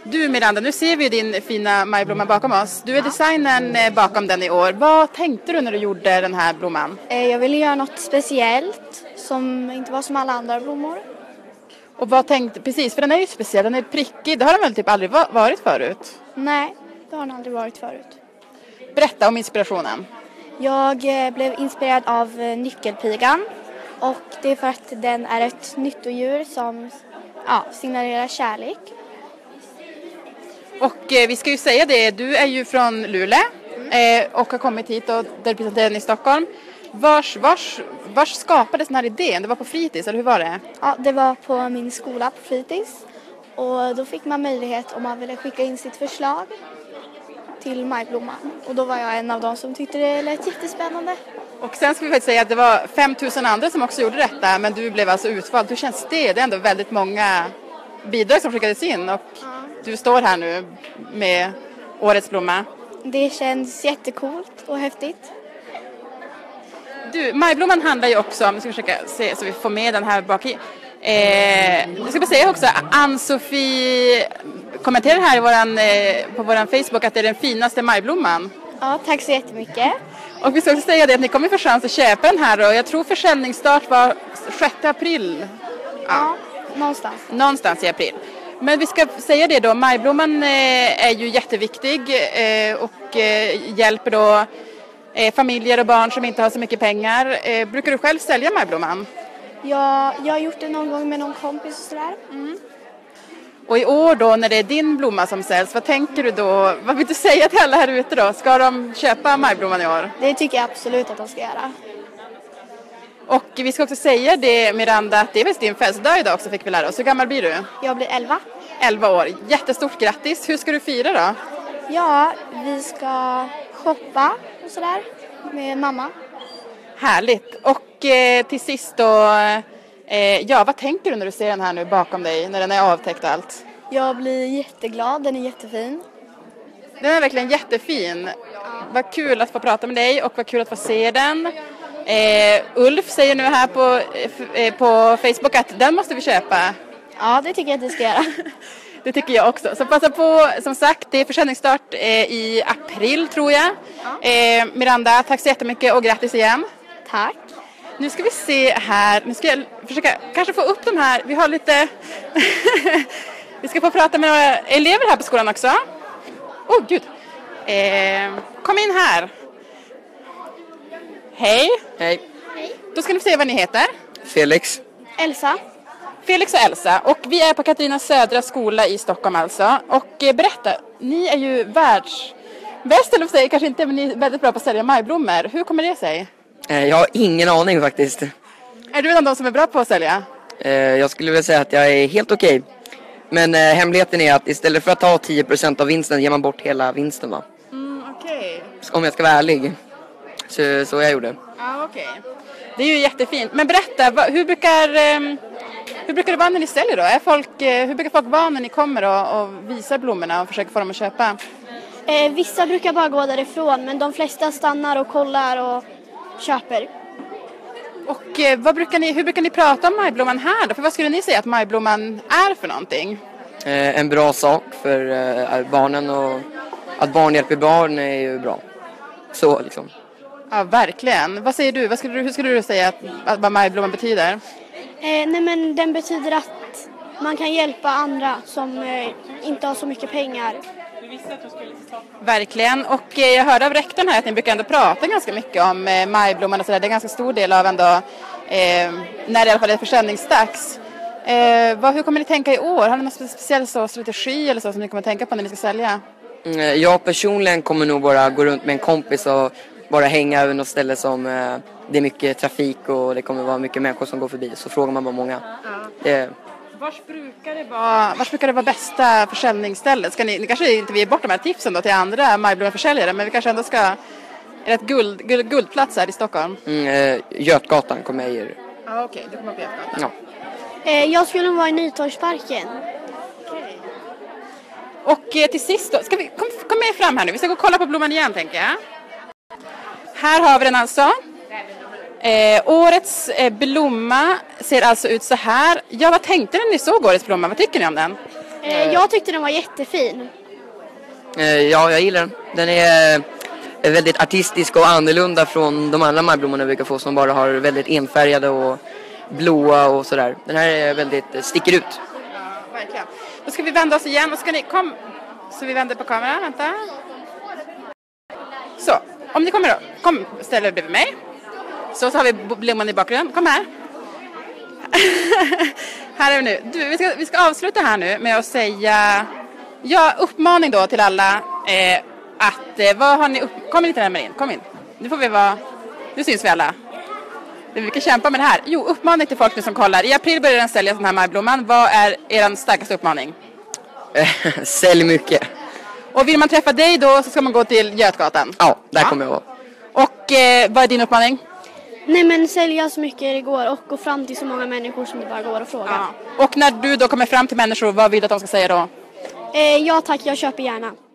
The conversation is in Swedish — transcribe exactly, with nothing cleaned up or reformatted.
Du Miranda, nu ser vi din fina majblomma bakom oss. Du är designern bakom den i år. Vad tänkte du när du gjorde den här blomman? Jag ville göra något speciellt som inte var som alla andra blommor. Och vad tänkte, precis, för den är ju speciell, den är prickig. Det har den väl typ aldrig varit förut? Nej, det har den aldrig varit förut. Berätta om inspirationen. Jag blev inspirerad av nyckelpigan. Och det är för att den är ett nyttodjur som ja, signalerar kärlek. Och eh, vi ska ju säga det, du är ju från Luleå eh, och har kommit hit och representerar den i Stockholm. Vars, vars, vars skapades den här idén? Det var på fritids, eller hur var det? Ja, det var på min skola på fritids. Och då fick man möjlighet om man ville skicka in sitt förslag till majblomman. Och då var jag en av dem som tyckte det lät jättespännande. Och sen ska vi faktiskt säga att det var fem tusen andra som också gjorde detta, men du blev alltså utvald. Hur känns det? Det är ändå väldigt många bidrag som skickades in och ja. Du står här nu med årets blomma. Det känns jättekult och häftigt. Du, majblomman handlar ju också om, vi ska försöka se så vi får med den här bak i. Eh, jag ska bara säga också, Ann-Sofie kommenterar här i våran, eh, på våran Facebook att det är den finaste majblomman. Ja, tack så jättemycket. Och vi ska också säga det att ni kommer få chans att köpa den här och jag tror försäljningsstart var sjätte april. Ja, ja någonstans. Någonstans i april. Men vi ska säga det då, majblomman eh, är ju jätteviktig eh, och eh, hjälper då eh, familjer och barn som inte har så mycket pengar. Eh, brukar du själv sälja majblomman? Ja, jag har gjort det någon gång med någon kompis och sådär. Mm. Och i år då, när det är din blomma som säljs, vad tänker du då? Vad vill du säga till alla här ute då? Ska de köpa majblomman i år? Det tycker jag absolut att de ska göra. Och vi ska också säga det, Miranda, att det är väl din födelsedag idag också, fick vi lära oss. Hur gammal blir du? Jag blir elva. elva år. Jättestort grattis. Hur ska du fira då? Ja, vi ska shoppa och sådär med mamma. Härligt. Och eh, till sist då, eh, ja, vad tänker du när du ser den här nu bakom dig, när den är avtäckt och allt? Jag blir jätteglad, den är jättefin. Den är verkligen jättefin. Vad kul att få prata med dig och vad kul att få se den. Eh, Ulf säger nu här på, eh, på Facebook att den måste vi köpa. Ja, det tycker jag att vi ska göra. Det tycker jag också. Så passa på, som sagt, det är försäljningsstart eh, i april tror jag. Ja. Eh, Miranda, tack så jättemycket och grattis igen. Tack. Nu ska vi se här, nu ska jag försöka kanske få upp de här, vi har lite, vi ska få prata med några elever här på skolan också. Åh oh, gud, eh, kom in här. Hej. Hej. Hej. Då ska ni se vad ni heter. Felix. Elsa. Felix och Elsa, och vi är på Katarina Södra skola i Stockholm alltså. Och eh, berätta, ni är ju världsbäst, eller säger kanske inte, men ni är väldigt bra på att sälja majblommor. Hur kommer det sig? Eh, jag har ingen aning faktiskt. Är du en av de som är bra på att sälja? Eh, jag skulle vilja säga att jag är helt okej. Men eh, hemligheten är att istället för att ta tio procent av vinsten ger man bort hela vinsten va? Mm, okej. Okay. Om jag ska vara ärlig. Så, så jag gjorde. Ja, okej. Okay. Det är ju jättefint. Men berätta, vad, hur brukar... Eh, Hur brukar det vara när ni säljer då? Är folk, hur brukar folk vara när ni kommer och, och visar blommorna och försöker få dem att köpa? Eh, vissa brukar bara gå därifrån, men de flesta stannar och kollar och köper. Och eh, vad brukar ni, hur brukar ni prata om majblomman här då? För vad skulle ni säga att majblomman är för någonting? Eh, en bra sak för eh, barnen, och att barn hjälper barn är ju bra. Så liksom. Ja, verkligen. Vad säger du? Vad skulle du hur skulle du säga att, att vad majblomman betyder? Eh, nej men den betyder att man kan hjälpa andra som eh, inte har så mycket pengar. Verkligen, och eh, jag hörde av rektorn här att ni brukar ändå prata ganska mycket om eh, majblomman och sådär. Det är en ganska stor del av ändå, eh, när det i alla fall är försäljningsdags. Eh, vad, hur kommer ni tänka i år? Har ni någon speciell så, strategi eller så som ni kommer tänka på när ni ska sälja? Mm, jag personligen kommer nog bara gå runt med en kompis och bara hänga över något ställe som eh, det är mycket trafik och det kommer vara mycket människor som går förbi. Så frågar man bara många. Ja. Det... Vars brukar det vara, vars brukar det vara bästa försäljningsstället? Ska ni, ni kanske inte ger bort de här tipsen då till andra majblommeförsäljare, men vi kanske ändå ska... Är det ett guld, guld, guldplats här i Stockholm? Mm, eh, Götgatan kommer jag ge er. Ja, okej. Okay. Du kommer på Götgatan. Ja. Eh, jag skulle vara i Nytorgsparken. Okay. Och eh, till sist då, ska vi, kom, kom med fram här nu. Vi ska gå och kolla på blomman igen, tänker jag. Här har vi den alltså. Eh, årets eh, blomma ser alltså ut så här. Ja, vad tänkte ni när ni såg årets blomma? Vad tycker ni om den? Eh, jag tyckte den var jättefin. Eh, ja, jag gillar den. Den är eh, väldigt artistisk och annorlunda från de andra majblommorna vi brukar få som bara har väldigt enfärgade och blåa och sådär. Den här är väldigt, eh, sticker ut. Ja, verkligen. Då ska vi vända oss igen och ska ni kom så vi vänder på kameran, vänta. Så, om ni kommer då, kom ställ er bredvid mig. Så, så har vi blomman i bakgrunden. Kom här. Här är vi nu. Du, vi, ska, vi ska avsluta här nu med att säga ja, uppmaning då till alla eh, att eh, vad har ni upp... Kom lite närmare in, kom in. Nu får vi vara... Nu syns vi alla. Vi brukar kämpa med det här. Jo, uppmaning till folk nu som kollar. I april börjar den sälja den här majblomman. Vad är er starkaste uppmaning? Sälj mycket. Och vill man träffa dig då så ska man gå till Götgatan. Ja, där ja. kommer jag vara. Och eh, vad är din uppmaning? Nej, men sälja så mycket det går och gå fram till så många människor som det bara går att fråga. Ja. Och när du då kommer fram till människor, vad vill du att de ska säga då? Eh, ja tack, jag köper gärna.